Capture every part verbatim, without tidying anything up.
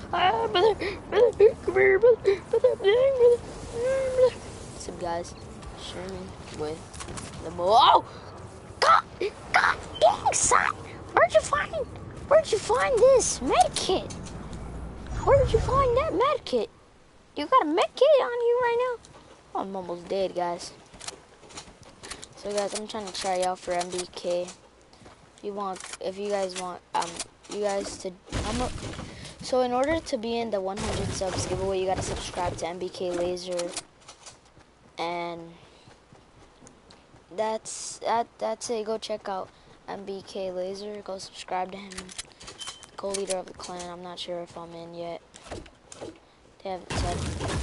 Ah, brother, brother, come here, brother, brother, brother, brother, brother. What's up, guys? Sherman with the mo. Oh, God, God, dang, son. Where'd you find? Where'd you find this med kit? Where did you find that med kit? You got a med kit on you right now? Oh, I'm almost dead, guys. So, guys, I'm trying to try out for M B K. If you want, if you guys want, um, you guys to, I'm a, so in order to be in the one hundred subs giveaway, you gotta subscribe to M B K Laser, and that's that. That's it. Go check out M B K Laser. Go subscribe to him. Co-leader of the clan. I'm not sure if I'm in yet. They haven't said.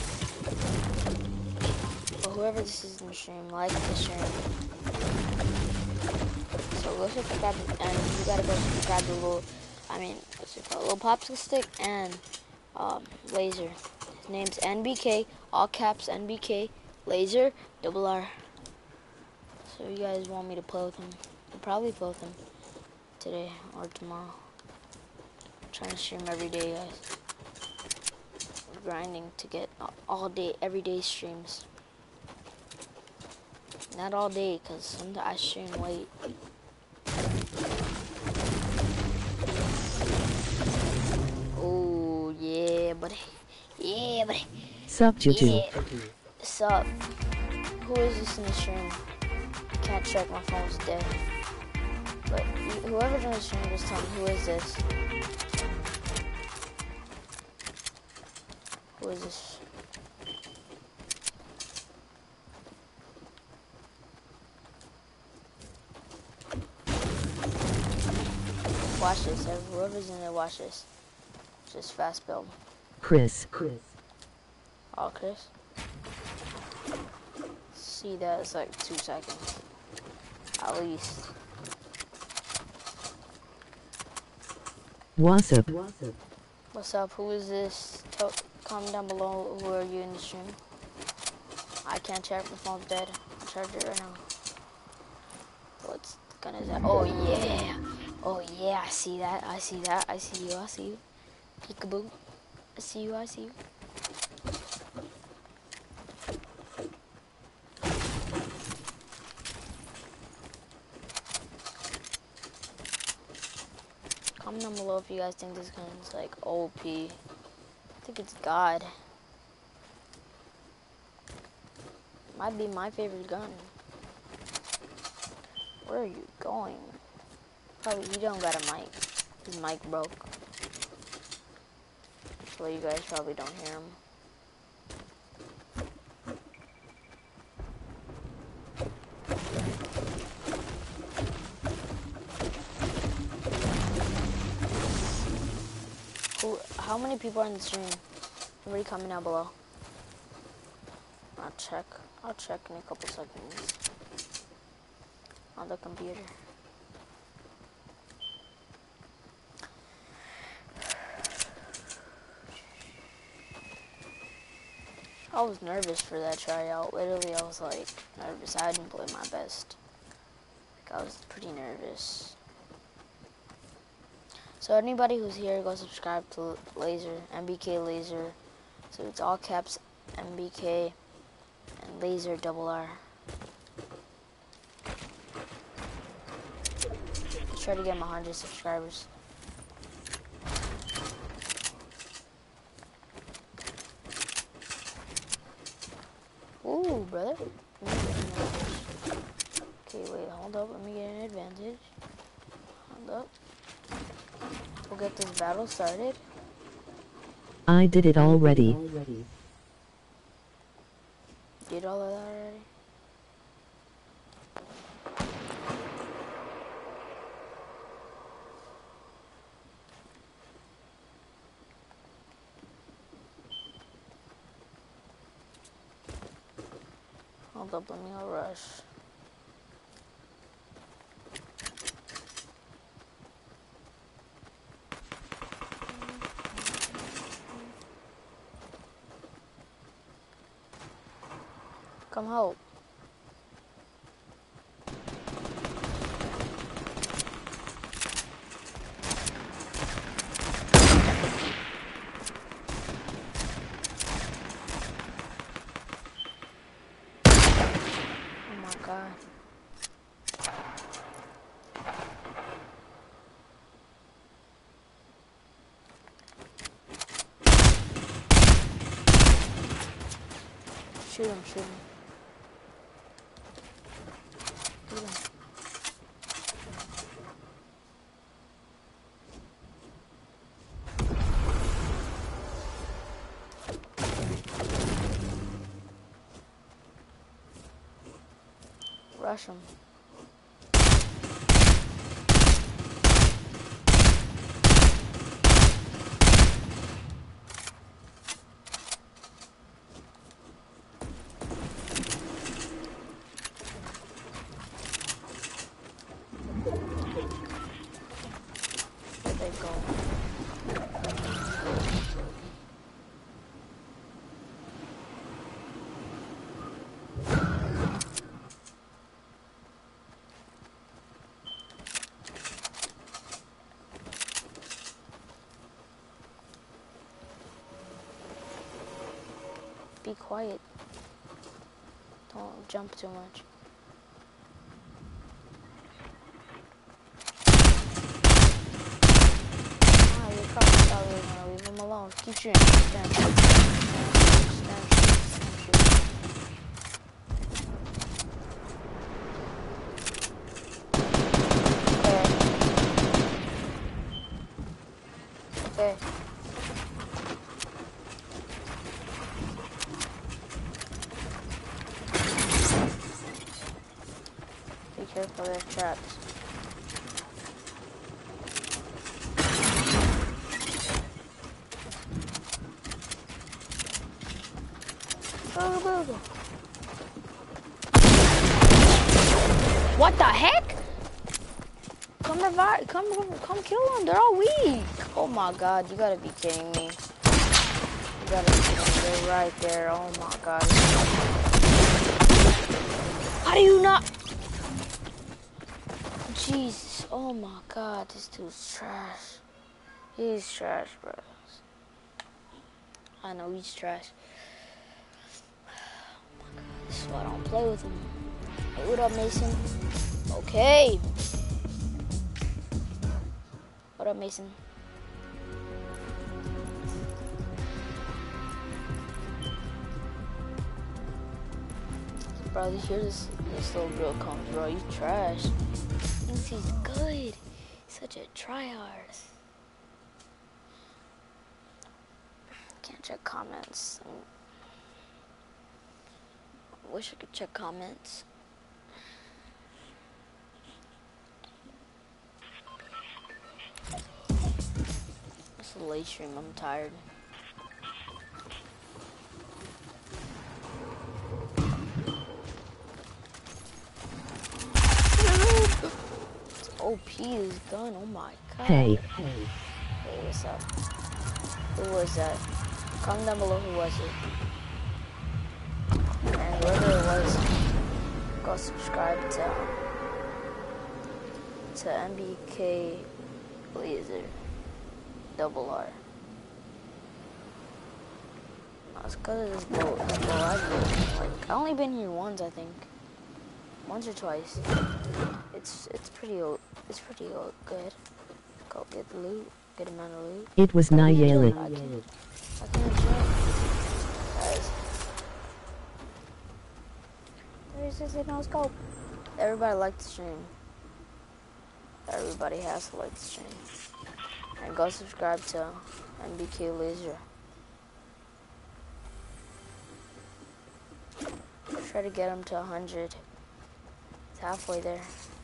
But whoever this is in the stream, like the stream. So go subscribe, and you gotta go subscribe to little, I mean, what's it called? Little popsicle stick and um, Laser. His name's N B K, all caps N B K, Laser, double R. So you guys want me to play with him? I'll probably play with him today or tomorrow. I'm trying to stream every day, guys. We're grinding to get all day, every day streams. Not all day, because sometimes I stream late. Oh, yeah, buddy. Yeah, buddy. Sup, YouTube? Yeah. Sup. Who is this in the stream? Can't check, my phone's dead. But whoever joined the stream, just tell me, who is this? Who is this? Watch this, whoever's in there, watch this. Just fast build. Chris. Chris. Oh, Chris? See, that is like two seconds. At least. What's up? What's up? Who is this? Tell, comment down below, who are you in the stream? I can't check, my phone's dead. I'll charge it right now. What's the gun is that? Oh, yeah. Oh, yeah, I see that. I see that. I see you. I see you. Peekaboo. I see you. I see you. Comment down below if you guys think this gun is like O P. I think it's God. Might be my favorite gun. Where are you going? Probably you don't got a mic. His mic broke. So you guys probably don't hear him. Who, how many people are in the stream? Everybody comment down below. I'll check. I'll check in a couple seconds. On the computer. I was nervous for that tryout. Literally, I was like nervous. I didn't play my best. Like, I was pretty nervous. So anybody who's here, go subscribe to Laser, M B K Laser. So it's all caps M B K and Laser double R. Let's try to get my one hundred subscribers. Ooh, brother. Okay, wait, hold up. Let me get an advantage. Hold up. We'll get this battle started. I did it already. Did all of that already? Hold up, let me go rush. Come help. Shoot him, shoot him. Shoot him. Rush him. Where'd they go? Be quiet. Don't jump too much. Ah, you're probably probably gonna leave him alone. Keep shooting. Stand, stand, stand, stand, stand, shoot. Okay. Okay. Be careful, they're traps. Go, go, go. What the heck? Come revive, come, come kill them. They're all weak. Oh my god, you gotta be kidding me. You gotta be kidding me. They're right there. Oh my god. How do you not? Jesus, oh my god, this dude's trash. He's trash, bro. I know he's trash. Oh my god, this is why I don't play with him. Hey, what up, Mason? Okay. What up, Mason? Bro, you hear this, this little girl comes, bro. You trash. Thinks he's good. He's such a tryhard. Can't check comments. I wish I could check comments. It's a late stream. I'm tired. O P is gun, oh my god. Hey. Hey, what's up? Who was that? Comment down below who was it. And whoever it was, go subscribe to to M B K Laser Double R. It's because of this boat. This boat I've been, like, I only been here once, I think. Once or twice. It's it's pretty old. It's pretty old. Good. Go get the loot. Good amount of loot. It was Nayeli. I can I can enjoy. Guys. There's this no scope. Everybody like the stream. Everybody has to like the stream. And go subscribe to M B K Laser. Try to get him to one hundred. It's halfway there.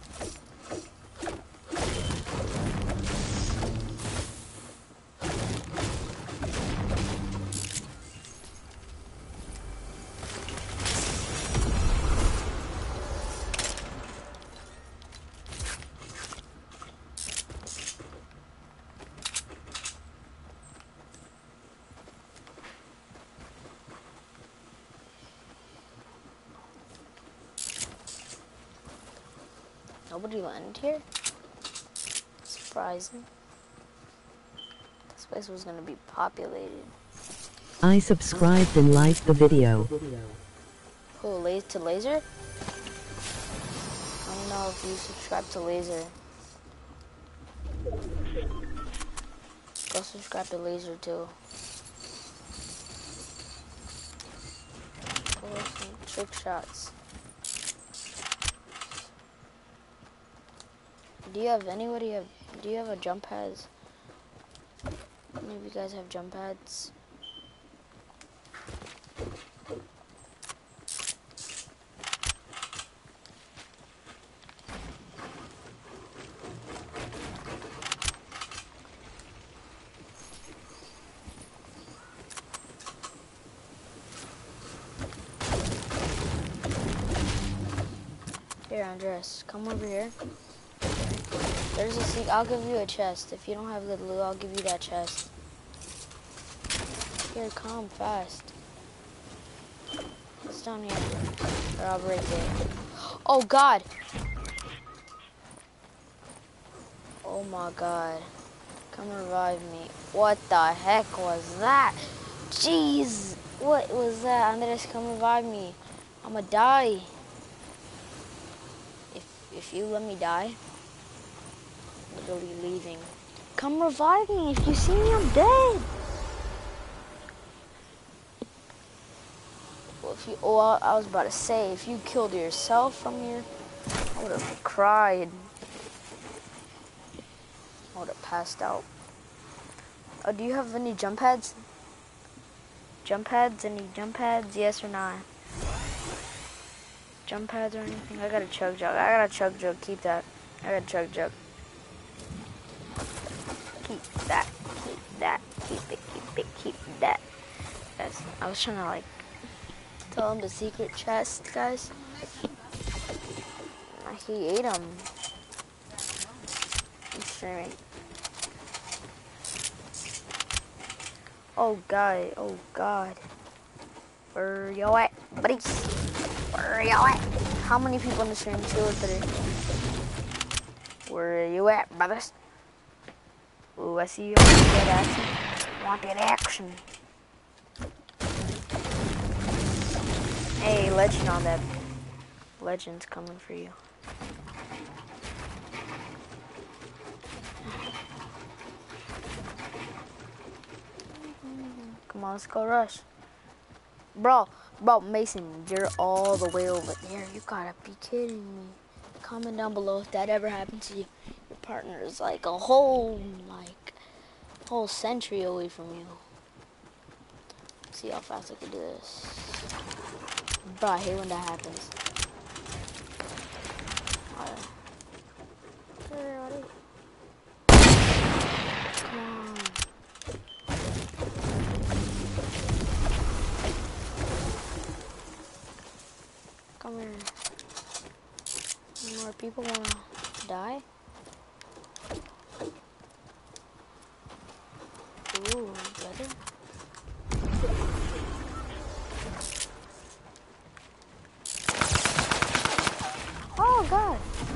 Nobody landed here? Surprising. This place was gonna be populated. I subscribed and liked the video. Who, Laser to Laser? I don't know if you subscribe to Laser. Go subscribe to Laser too. Or some trick shots. Do you have anybody have do you have a jump pads? Any of you guys have jump pads? Here, Andres, come over here. There's a seat. I'll give you a chest. If you don't have good loot, I'll give you that chest. Here, come fast. It's down here. Or I'll break it. Oh, God. Oh, my God. Come revive me. What the heck was that? Jeez. What was that? Andres, come revive me. I'ma die. If, if you let me die, I'm literally leaving. Come revive me. If you see me, I'm dead. Well, if you, oh, I, I was about to say, if you killed yourself from here, I would have cried. I would have passed out. Oh, do you have any jump pads? Jump pads? Any jump pads? Yes or not? Jump pads or anything? I got a chug jug. I got a chug jug. Keep that. I got a chug jug. Keep that. Keep that. Keep it. Keep it. Keep that. Guys, I was trying to like tell him the secret chest, guys. He ate them. I'm streaming. Oh God. Oh God. Where you at, buddies? Where you at? How many people in the stream? Two or three? Where you at, brothers? Ooh, I see you. Want that action? Want that action? Hey, legend on that. Legend's coming for you. Come on, let's go rush. Bro, bro, Mason, you're all the way over there. You gotta be kidding me. Comment down below if that ever happened to you. Your partner is like a whole, like, whole century away from you. Let's see how fast I can do this. Bro, I hate when that happens. Alright. Come on. Come here. More people wanna die? Ooh, brother. Oh God.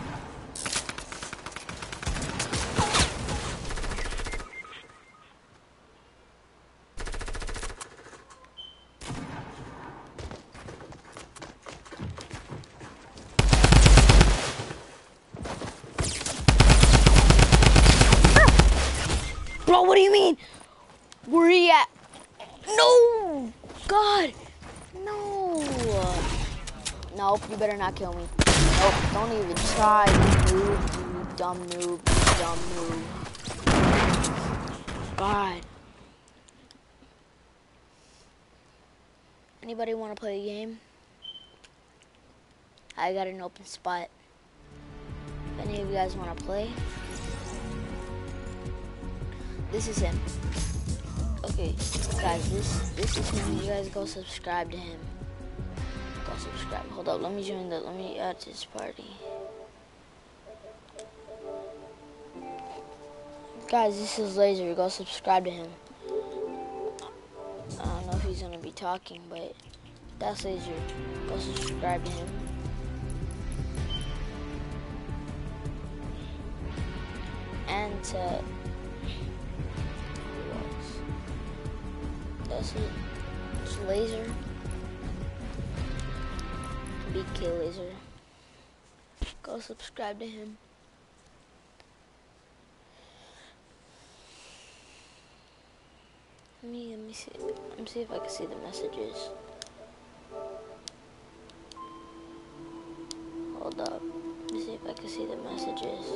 Bro, what do you mean? Where he at? No! God! No! Nope, you better not kill me. Nope, don't even try, you noob, you dumb noob, you dumb noob. God. Anybody want to play a game? I got an open spot. If any of you guys want to play, this is him. Okay, guys, this this is him. You guys go subscribe to him. Go subscribe. Hold up, let me join the. Let me add to this party. Guys, this is Laser. Go subscribe to him. I don't know if he's gonna be talking, but that's Laser. Go subscribe to him. And to that's it. It's Laser. Big Kill Laser. Go subscribe to him. Let me let me see. Let me see if I can see the messages. Hold up. Let me see if I can see the messages.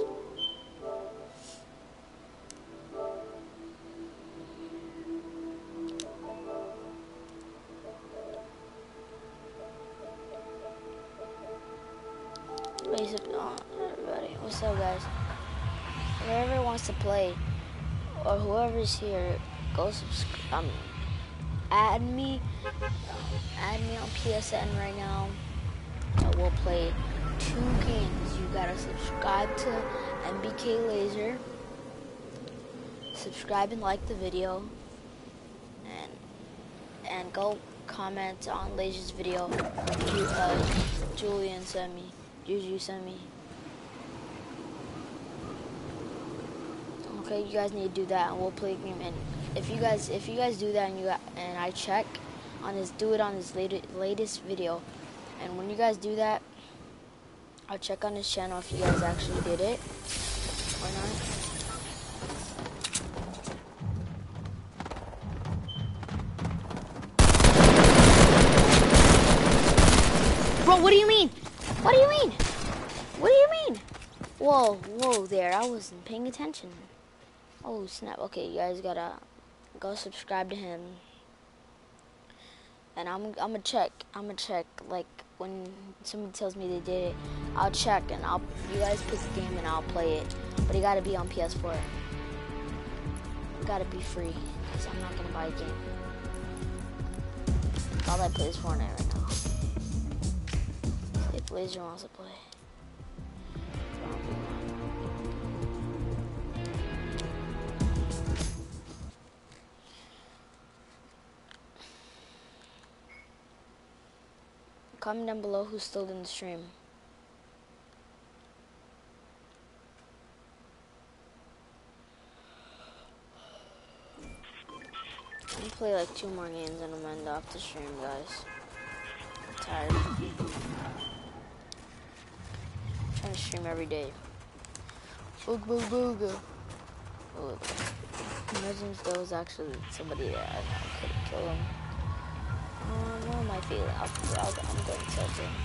Basic, oh, everybody. What's up, guys? Whoever wants to play, or whoever's here, go subscribe. Um, add me. Add me on P S N right now. Uh, we'll play two games. You gotta subscribe to M B K Laser. Subscribe and like the video. And and go comment on Laser's video. Ju uh, Julian sent me. Juju sent me. Okay, you guys need to do that, and we'll play a game. And if you guys, if you guys do that, and you got, and I check on his, do it on his latest latest video. And when you guys do that, I'll check on his channel if you guys actually did it or not. Bro, what do you mean? What do you mean? What do you mean? Whoa, whoa there, I wasn't paying attention. Oh snap, okay, you guys gotta go subscribe to him. And I'm, I'm gonna check, I'm gonna check, like, when somebody tells me they did it, I'll check and I'll, you guys pick the game and I'll play it. But it gotta be on P S four. It gotta be free, because I'm not gonna buy a game. All I play is Fortnite right now. If Laser wants to play. Comment down below who's still in the stream. I'm gonna play like two more games and I'm gonna end off the stream, guys. I'm tired. I'm trying to stream every day. Boog boog booga. Oh, imagine if there was actually somebody there. I could kill him. Um, what am I feeling? I'll, I'll, I'm going to tilt it.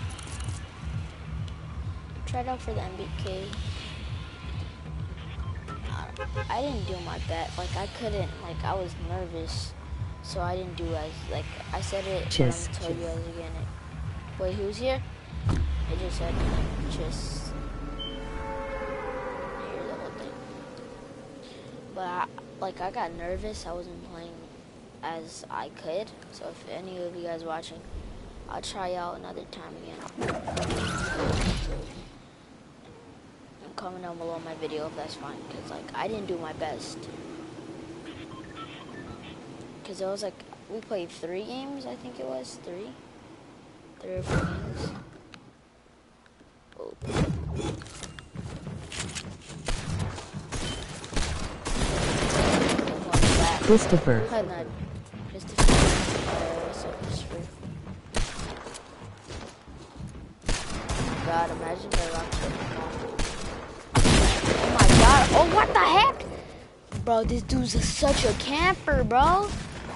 Tried out for the M B K. I, I didn't do my bet. Like, I couldn't. Like, I was nervous. So I didn't do as, like, I said it. Just. I'm gonna tell you guys again. It. Wait, who's here? I just said, just. Here's the whole thing. But, I, like, I got nervous. I wasn't playing as I could. So if any of you guys watching, I'll try out another time again. And comment down below my video if that's fine, because like I didn't do my best. Because it was like, we played three games, I think it was three, three or four games. Oh. Christopher. Hi, Ned. God, imagine they rocked it. Oh my god. Oh, what the heck? Bro, this dude's a, such a camper, bro.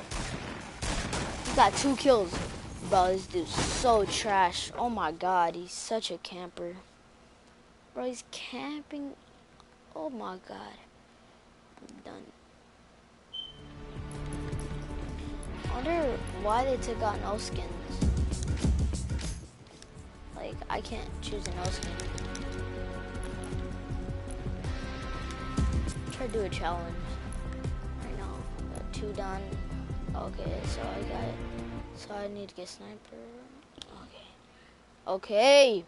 He got two kills. Bro, this dude's so trash. Oh my god, he's such a camper. Bro, he's camping. Oh my god. I'm done. I wonder why they took out no skins. Like, I can't choose a no skin. Try to do a challenge. Right now. Got two done. Okay, so I got it. So I need to get sniper. Okay. Okay!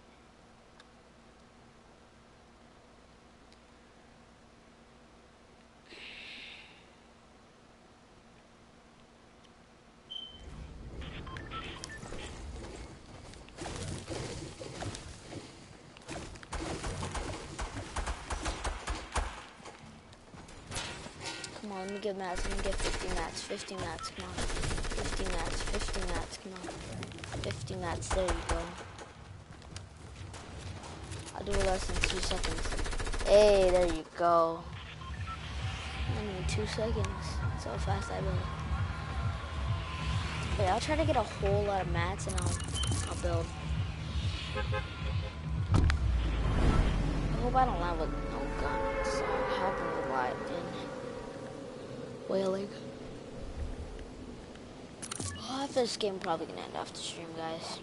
Come on, let me get mats. Let me get fifty mats. fifty mats, come on. fifty mats, fifty mats, come on. fifty mats, there you go. I'll do it less than two seconds. Hey, there you go. I mean, two seconds. That's how fast I build. Wait, I'll try to get a whole lot of mats and I'll, I'll build. hope I don't land with no guns. I happen a lot in whaling. Well, after this game, I'm probably gonna end off the stream, guys.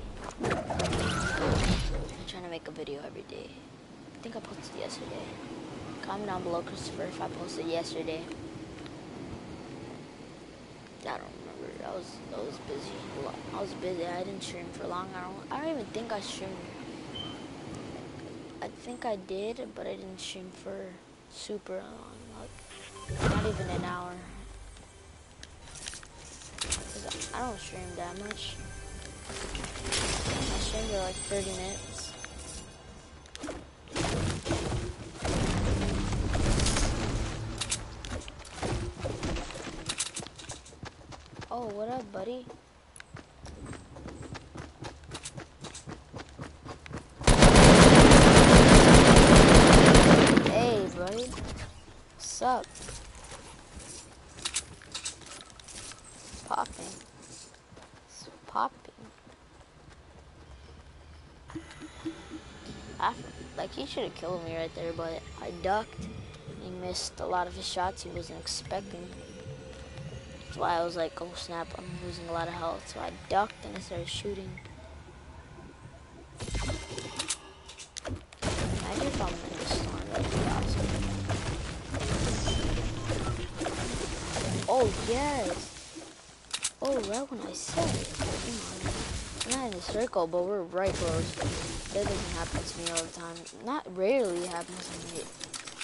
I'm trying to make a video every day. I think I posted yesterday. Comment down below, Christopher, if I posted yesterday. I don't remember. I was I was busy. I was busy. I didn't stream for long. I don't. I don't even think I streamed. I think I did, but I didn't stream for super long. Like not even an hour. Cause I don't stream that much. I streamed for like thirty minutes. Oh, what up, buddy? Hey, buddy. What's up? Popping. It's popping. I, like, he should have killed me right there, but I ducked. He missed a lot of his shots he wasn't expecting. That's why I was like, oh snap, I'm losing a lot of health. So I ducked and I started shooting. Imagine if I'm in the storm, that'd be awesome. Oh yes! Oh, right when I said it. Come on. We're not in a circle, but we're right close. That doesn't happen to me all the time. Not rarely happens to me.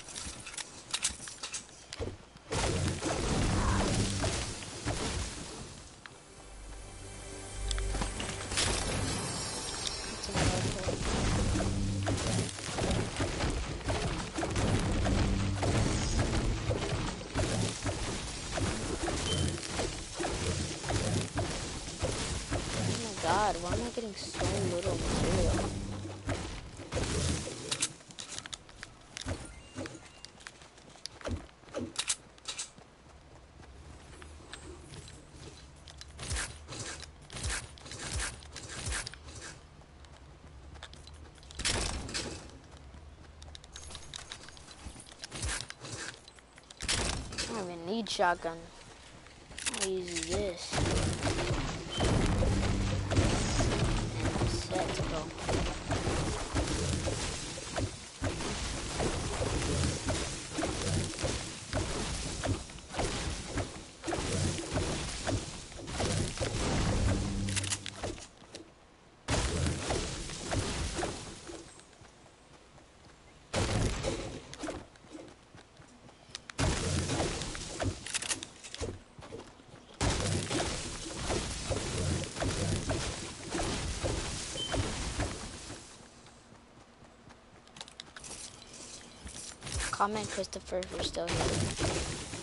God, why am I getting so little material? I don't even need shotgun. I'll use this. Let's go. Comment Christopher if you're still here.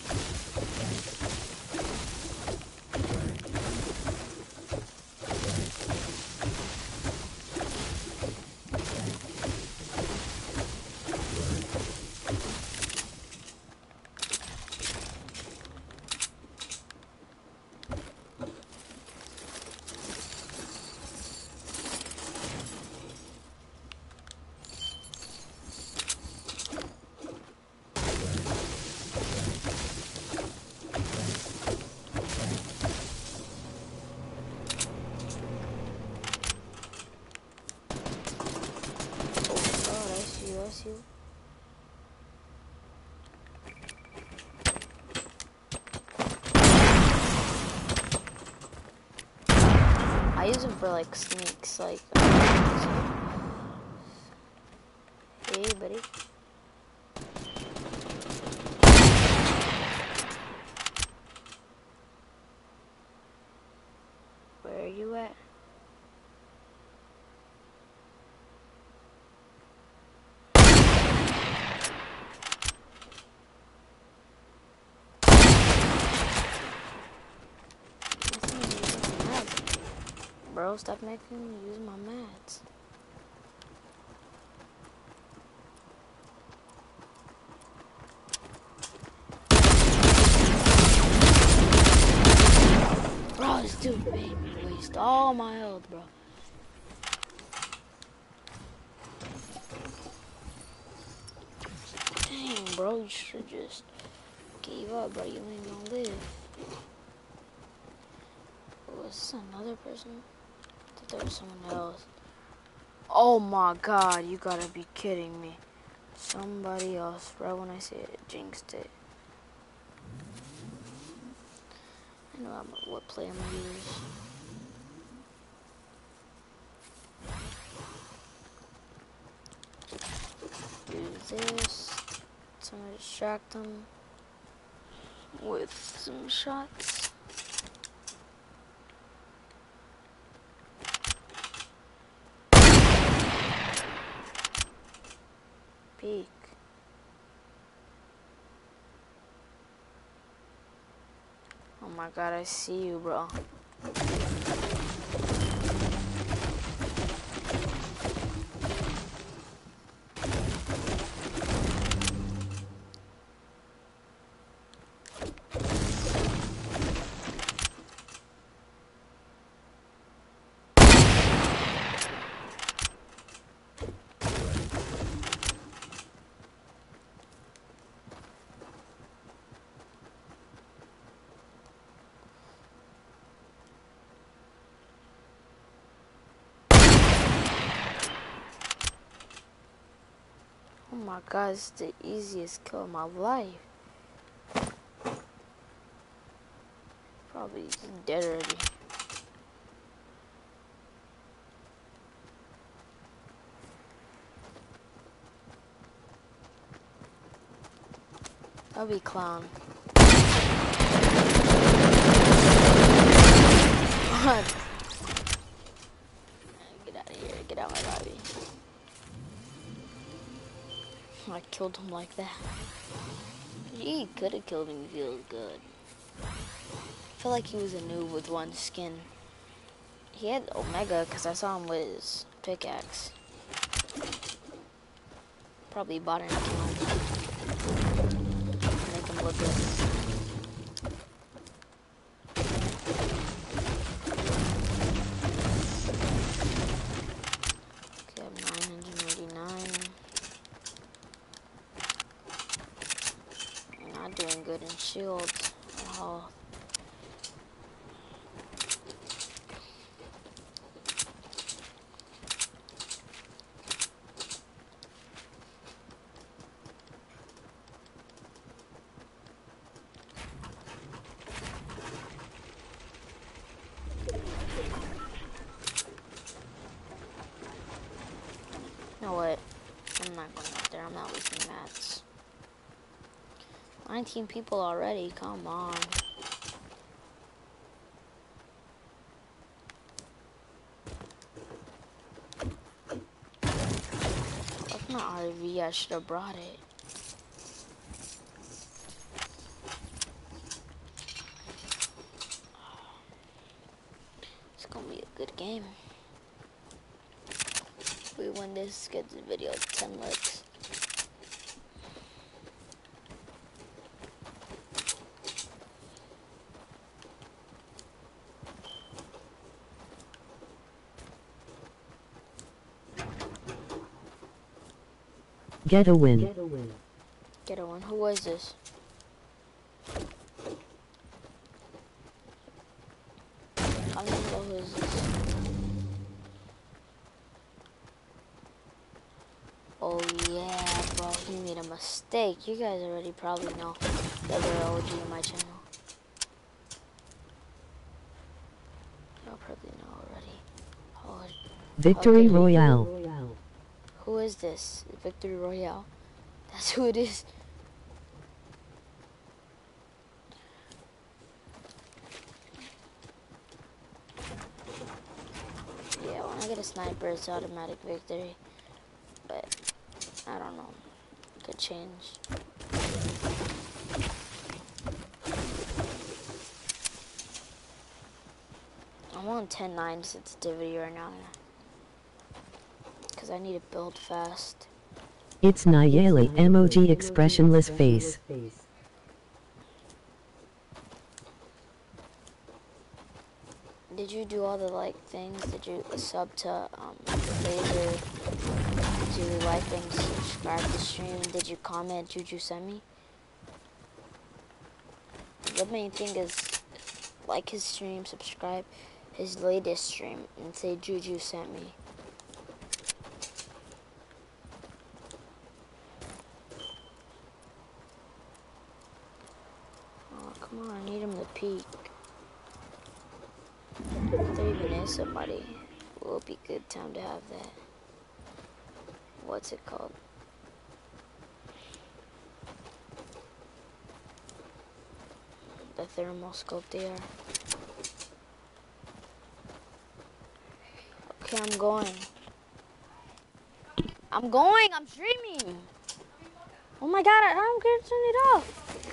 You. I use them for like sneaks, like. Hey, buddy. Where are you at? Bro, stop making me use my mats. Bro, this dude made me waste all my health, bro. bro. You should just gave up, bro. You ain't gonna live. Was this another person? I thought there was someone else. Oh my god, you gotta be kidding me. Somebody else, right when I say it, jinxed it. I know I'm, what play I'm gonna use. Do this. Trying to distract them with some shots. Peek. Oh my god, I see you, bro. Oh my god, it's the easiest kill of my life. Probably dead already. That'll be clown. Get out of here, get out of my lobby. I killed him like that. He could have killed him if he was good. I feel like he was a noob with one skin. He had Omega because I saw him with his pickaxe. Probably bought an account. Make him look good. Okay, I have nine hundred eighty-nine. I'm not doing good in shields or health. You know what? I'm not going out there. I'm not losing mats. nineteen people already. Come on. That's not R V. I should have brought it. It's gonna be a good game. If we win this, get the video ten likes. Get a win. Get a win. Get a win. Who was this? I don't know who is this. Oh yeah, bro, he made a mistake. You guys already probably know the other O G in my channel. Y'all probably know already. Oh, Victory okay. Royale. Who is this? Victory Royale. That's who it is. Yeah, when I get a sniper, it's automatic victory. But I don't know. Could change. I'm on ten nine sensitivity right now. Because I need to build fast. It's Nayeli emoji expressionless face. Did you do all the like things? Did you sub to um laser to like and subscribe to the stream. Did you comment Juju sent me? The main thing is like his stream, subscribe his latest stream, and say Juju sent me. Oh, come on, I need him to peek. If there even is somebody, it will be a good time to have that. What's it called? The thermal scope there. Okay, I'm going. I'm going, I'm streaming. Oh my god, I don't care to turn it off.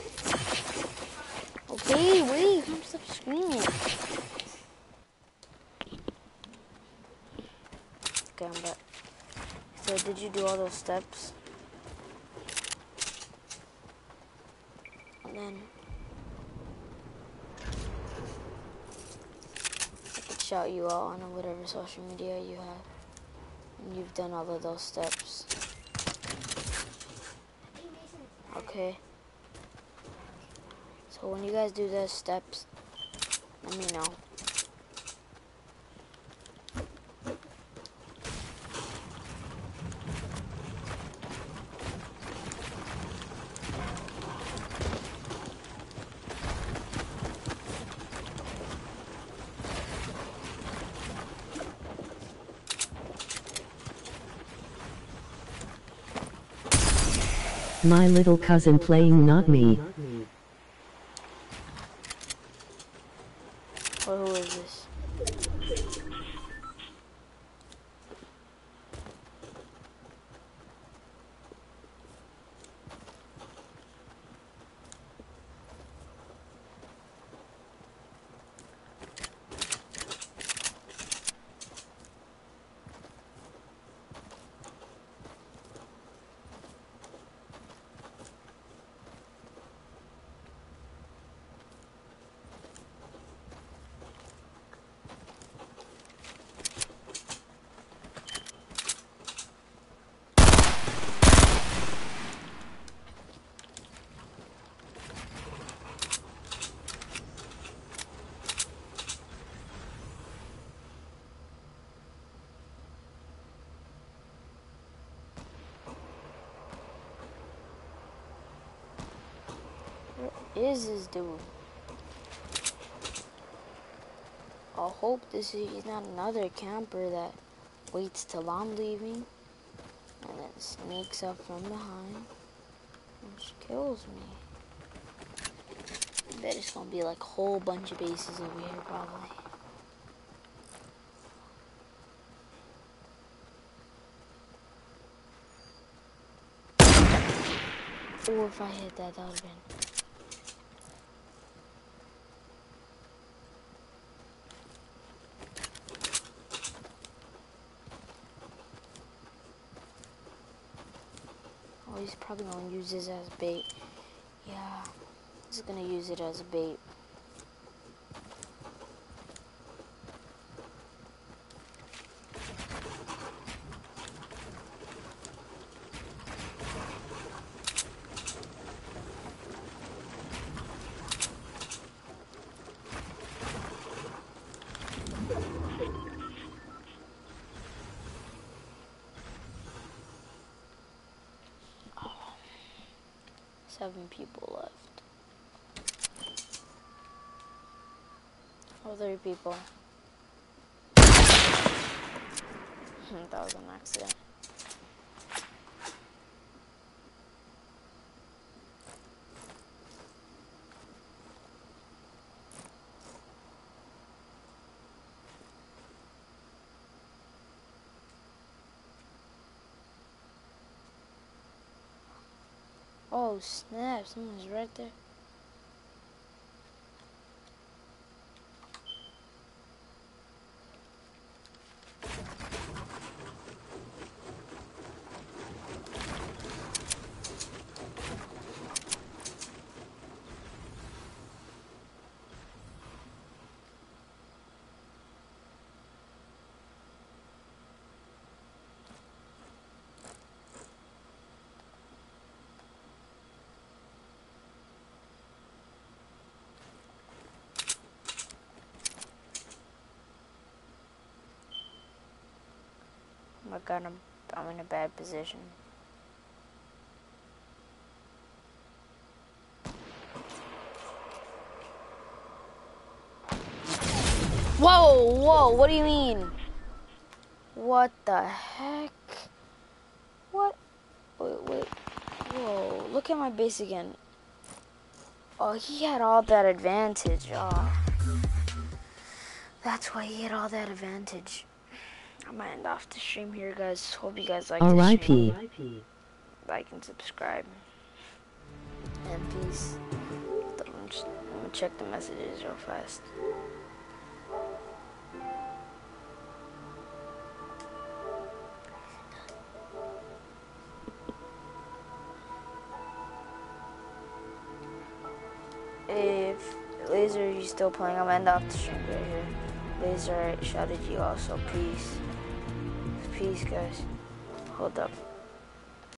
Okay, wait, I'm stop screaming. Okay, I'm back. So did you do all those steps? And then I could shout you out on whatever social media you have. And you've done all of those steps. Okay. So when you guys do those steps, let me know. My little cousin playing, not me. Well, who is this? Where is this dude? I hope this is he's not another camper that waits till I'm leaving and then sneaks up from behind and just kills me. I bet it's gonna be like a whole bunch of bases over here probably. Or if I hit that, that would've been. Oh, he's probably gonna use this as bait. Yeah, he's gonna use it as bait. Seven people left. Oh, three people. That was an accident. Oh snap, someone's right there. my god, I'm, I'm in a bad position. Whoa, whoa, what do you mean? What the heck? What? Wait, wait. Whoa, look at my base again. Oh, he had all that advantage. Oh. That's why he had all that advantage. I'm gonna end off the stream here, guys. Hope you guys like R I the stream. P Like and subscribe. And peace. I'm, just, I'm gonna check the messages real fast. If Laser, you still playing, I'm gonna end off the stream right here. Laser shouted you also. Peace. Peace, guys. Hold up.